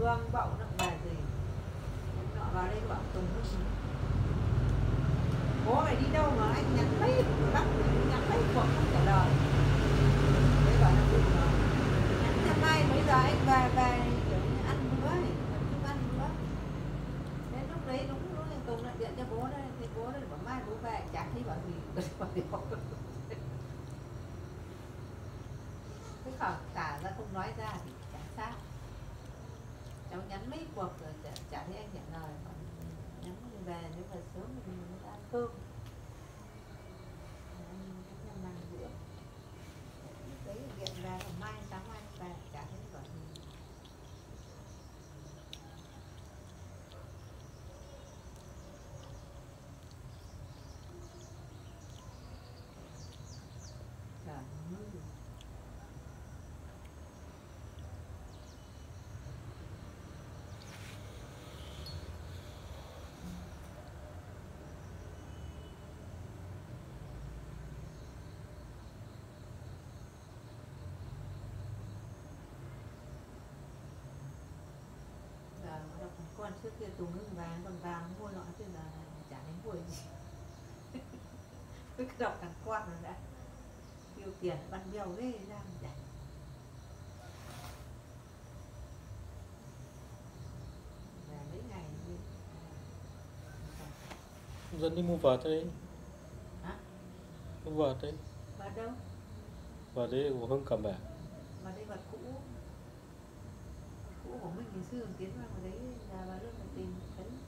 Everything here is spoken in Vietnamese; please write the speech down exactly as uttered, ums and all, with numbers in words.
Hương bậu nó về gì nọ vào đây bảo Tùng nó gì bố mày đi đâu mà anh nhắn mấy bắt nhắn mấy cuộc không trả lời đấy bảo là Tùng nó nhắn cho mai mấy giờ anh về về kiểu như ăn bữa thì không ăn bữa đến lúc đấy đúng lúc Tùng lại điện cho bố đây thì bố đây bảo mai bố về chả thấy bảo gì bảo gì cái khỏi tả ra không nói ra thì chẳng sao cháu nhắn mấy cuộc rồi chả, chả thấy anh trả lời nhắn về nếu mà sớm thì mình mới ăn cơm anh năm bữa đấy điện về mai sáng mai về chả thấy bảo gì trời ơi con trước kia Tùng ngưng vàng còn vàng mua nọ chứ giờ chả thấy mua gì cứ đọc thằng con rồi đã tiêu tiền băn bèo ghê ra mà về mấy ngày đi dân đi mua vợt đấy. Hả? Mua vợt đấy. Vợt đâu? Vợt đấy của Hưng cầm về. Vợt đây vợt cũ cũ của mình ngày xưa tiến vào đấy là vào lớp mà tìm thấy